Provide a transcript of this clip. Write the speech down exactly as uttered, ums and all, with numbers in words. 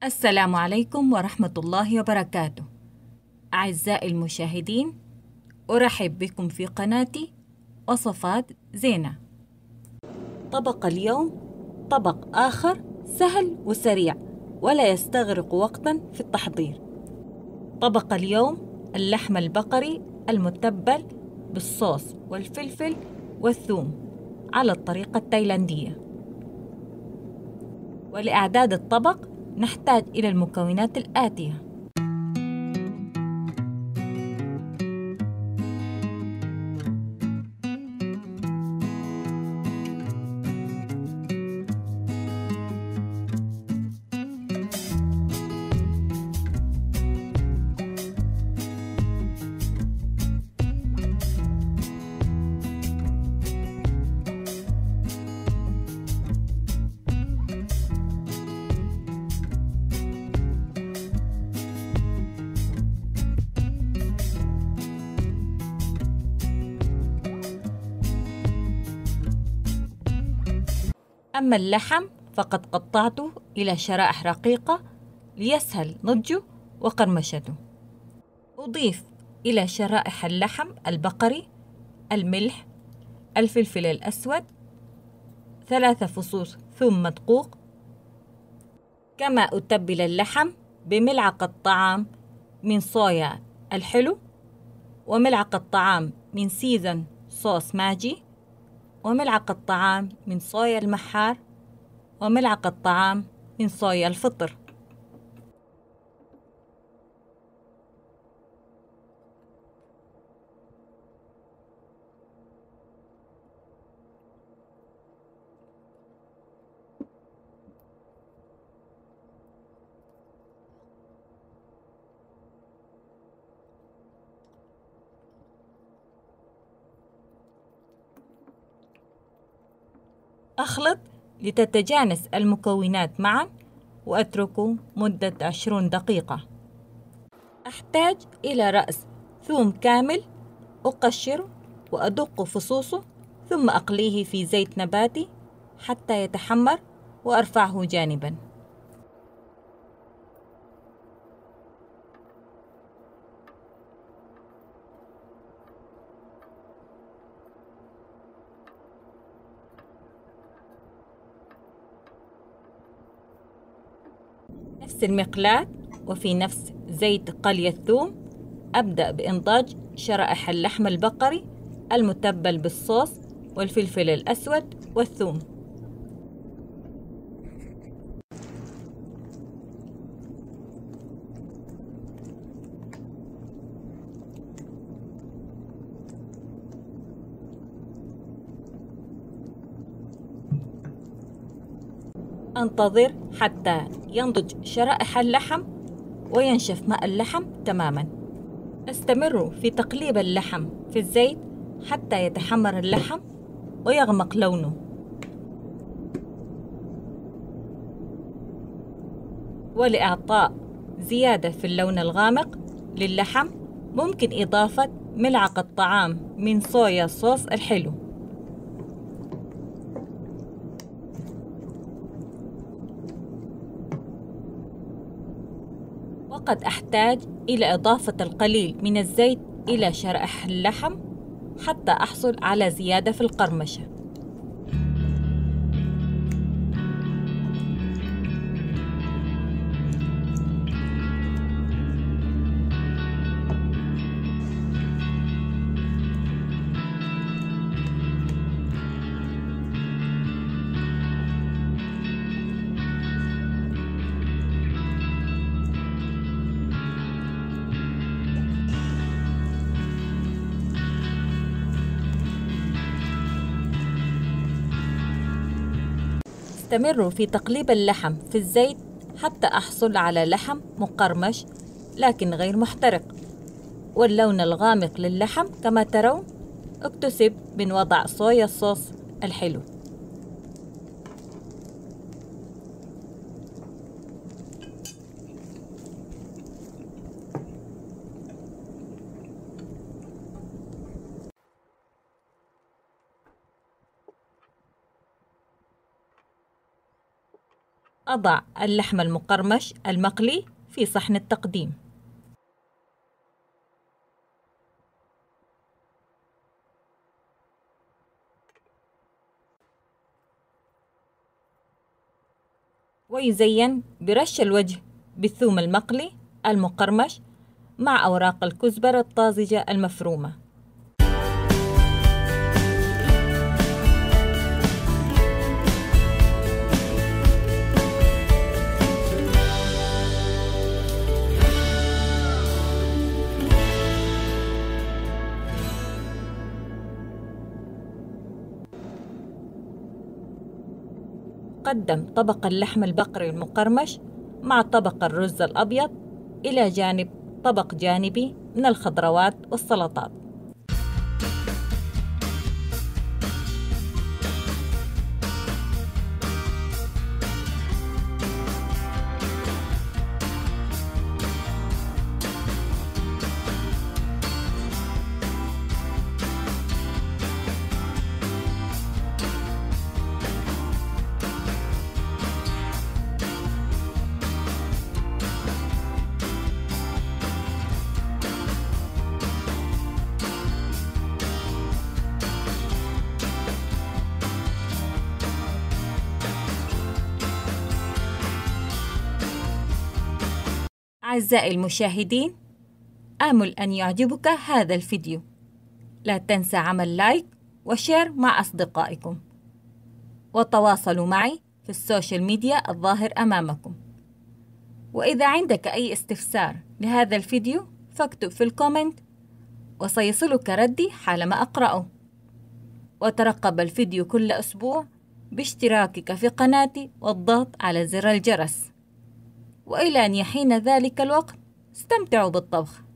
السلام عليكم ورحمة الله وبركاته. أعزائي المشاهدين، أرحب بكم في قناتي وصفات زينة. طبق اليوم طبق آخر سهل وسريع ولا يستغرق وقتا في التحضير. طبق اليوم اللحم البقري المتبل بالصوص والفلفل والثوم على الطريقة التايلاندية. ولإعداد الطبق نحتاج إلى المكونات الآتية: أما اللحم فقد قطعته إلى شرائح رقيقة ليسهل نضجه وقرمشته. أضيف إلى شرائح اللحم البقري الملح، الفلفل الأسود، ثلاثة فصوص ثوم مدقوق، كما أتبل اللحم بملعقة طعام من صويا الحلو، وملعقة طعام من سيزن صوص ماجي، وملعقة طعام من صويا المحار، وملعقة طعام من صويا الفطر. أخلط لتتجانس المكونات معا وأتركه مدة عشرين دقيقة. أحتاج إلى رأس ثوم كامل أقشره وأدق فصوصه، ثم أقليه في زيت نباتي حتى يتحمر وأرفعه جانبا. نفس المقلاة وفي نفس زيت قلي الثوم أبدأ بإنضاج شرائح اللحم البقري المتبل بالصوص والفلفل الأسود والثوم. أنتظر حتى ينضج شرائح اللحم وينشف ماء اللحم تماما. استمر في تقليب اللحم في الزيت حتى يتحمر اللحم ويغمق لونه. ولإعطاء زيادة في اللون الغامق للحم ممكن إضافة ملعقة طعام من صويا صوص الحلو. وقد أحتاج إلى إضافة القليل من الزيت إلى شرائح اللحم حتى أحصل على زيادة في القرمشة. استمر في تقليب اللحم في الزيت حتى أحصل على لحم مقرمش لكن غير محترق، واللون الغامق للحم كما ترون اكتسب من وضع صويا الصوص الحلو. أضع اللحم المقرمش المقلي في صحن التقديم. ويزين برش الوجه بالثوم المقلي المقرمش مع أوراق الكزبرة الطازجة المفرومة. قدم طبق اللحم البقري المقرمش مع طبق الرز الأبيض إلى جانب طبق جانبي من الخضروات والسلطات. أعزائي المشاهدين، آمل أن يعجبك هذا الفيديو. لا تنسى عمل لايك وشير مع أصدقائكم، وتواصلوا معي في السوشيال ميديا الظاهر أمامكم. وإذا عندك أي استفسار لهذا الفيديو فاكتب في الكومنت وسيصلك ردي حالما أقرأه. وترقب الفيديو كل أسبوع باشتراكك في قناتي والضغط على زر الجرس. وإلى أن يحين ذلك الوقت، استمتعوا بالطبخ.